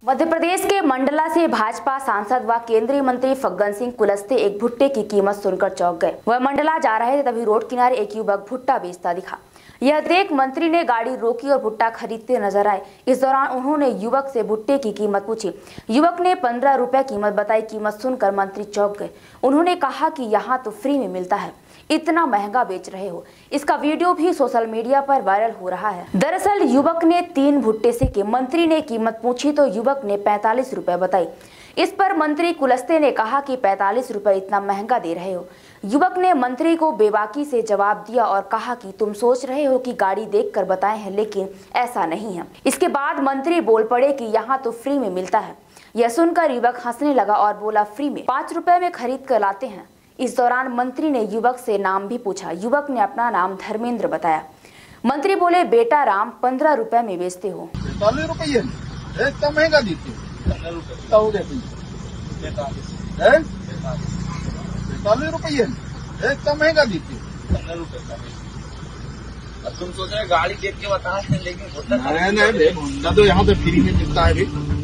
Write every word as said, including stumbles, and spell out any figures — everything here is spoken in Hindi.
मध्य प्रदेश के मंडला से भाजपा सांसद व केंद्रीय मंत्री फग्गन सिंह कुलस्ते एक भुट्टे की कीमत सुनकर चौंक गए। वह मंडला जा रहे थे, तभी रोड किनारे एक युवक भुट्टा बेचता दिखा। यह देख मंत्री ने गाड़ी रोकी और भुट्टा खरीदते नजर आए। इस दौरान उन्होंने युवक से भुट्टे की कीमत पूछी। युवक ने पंद्रह रुपए कीमत बताई। कीमत सुनकर मंत्री चौंक गए। उन्होंने कहा कि यहाँ तो फ्री में मिलता है, इतना महंगा बेच रहे हो। इसका वीडियो भी सोशल मीडिया पर वायरल हो रहा है। दरअसल युवक ने तीन भुट्टे सेके। मंत्री ने कीमत पूछी तो युवक ने पैंतालीस रुपए बताई। इस पर मंत्री कुलस्ते ने कहा कि पैंतालीस रुपए इतना महंगा दे रहे हो। युवक ने मंत्री को बेबाकी से जवाब दिया और कहा कि तुम सोच रहे हो कि गाड़ी देखकर बताए हैं, लेकिन ऐसा नहीं है। इसके बाद मंत्री बोल पड़े कि यहाँ तो फ्री में मिलता है। यह सुनकर युवक हंसने लगा और बोला, फ्री में पाँच रुपए में खरीद कर लाते हैं। इस दौरान मंत्री ने युवक से नाम भी पूछा। युवक ने अपना नाम धर्मेंद्र बताया। मंत्री बोले, बेटा राम पंद्रह रुपए में बेचते हो। पैंतालीस रुपये इतना महंगा देते हो। पैंतालीस रुपये इतना महंगा देते हो। तुम सोच रहे गाड़ी देख के बताए, लेकिन नहीं नहीं, तो यहाँ तो फ्री में मिलता है।